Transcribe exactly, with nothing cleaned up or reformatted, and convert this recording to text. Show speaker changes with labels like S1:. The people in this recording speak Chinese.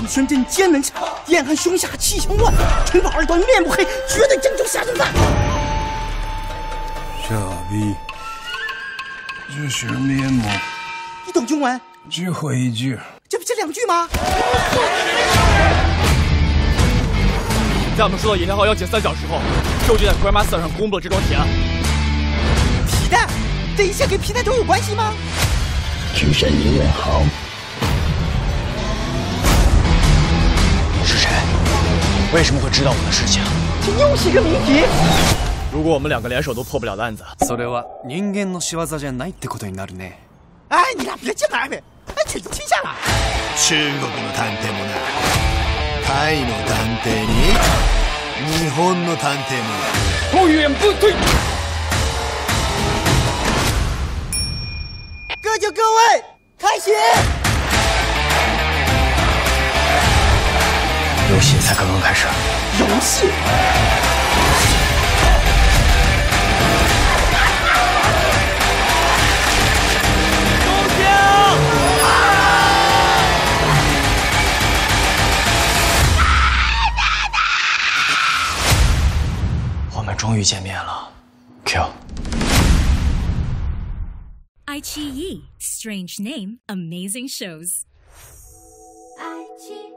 S1: 李宣真肩能掐，燕寒胸下气枪乱，陈宝二端面目黑，绝对正宗下顿饭。
S2: 小毕，这是面目。
S1: 你懂中文？
S2: 只会一句。
S1: 这不是两句吗？
S3: 在我们收到引燃号要解三小时后，周局在 Grandmaster 上公布了这桩提案。
S1: 皮蛋，这一切跟皮蛋都有关系吗？
S4: 只审引燃号。
S3: 是谁？为什么会知道我的事情？
S1: 这又是一个谜题。
S3: 如果我们两个联手都破不了的案子，
S2: それは人間の仕業じゃないってことになるね。
S1: 哎，你俩别这么暧昧，哎，全都听下了。
S5: 中国の探偵もな、タイの探偵に日本の探偵もな。
S3: 后援不退。
S1: 各就各位，开始。
S3: 游戏才刚刚开始。
S1: 游戏。
S3: 我们终于见面了 ，Q。
S6: 爱奇艺 Strange Name Amazing Shows。爱奇艺